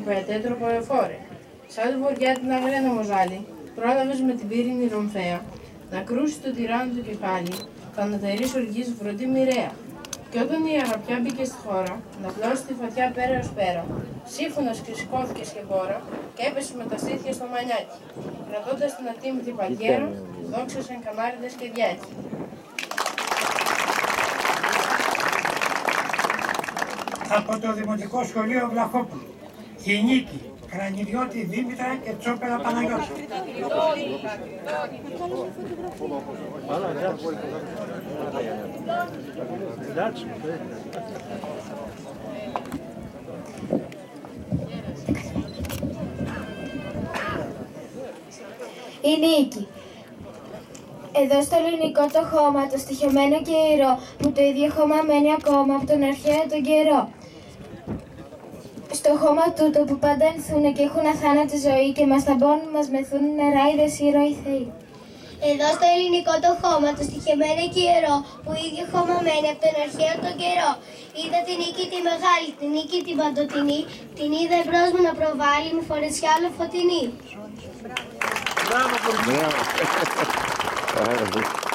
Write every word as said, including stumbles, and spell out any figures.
παϊτέτροπο εφόρε. Σαν του βοριά την αγρένα μοζάλη, πρόλαβες με την πύρινη ρομφαία, να κρούσει το τυράννο του κεφάλι, θανατερής οργής βροντή μοιραία. Κι όταν η αγαπιά μπήκε στη χώρα, να πλώσει τη φωτιά πέρα ως πέρα, σύμφωνος ξεσηκώθηκε σκεμπόρα και έπεσε με τα στήθια στο μανιάκι, κρατώντας την ατίμητη παλκέρα, δόξασαν καμάριδες και διάκι. Από το Δημοτικό Σχολείο Βλαχόπουλου, η Νίκη, Κρανιδιώτη Δήμητρα και Τσόπελα Παναγιώτη. Η Νίκη. Εδώ στο ελληνικό το χώμα, το στοιχειωμένο και ιερό, που το ίδιο χώμα μένει ακόμα από τον αρχαίο τον καιρό. Στο χώμα τούτο που πάντα ενθούνε και έχουν αθάνατη ζωή και μας ταμπώνουν, μας μεθούν νεράιδες ήρωοι θεοί. Εδώ στο ελληνικό το χώμα, το στοιχειωμένο και ιερό, που ίδιο χώμα μένει από τον αρχαίο τον καιρό. Είδα την Νίκη τη μεγάλη, την Νίκη την παντοτινή, την είδα εμπρός μου να προβάλλει με φορεσιά όλο φωτεινή. Μπράβο,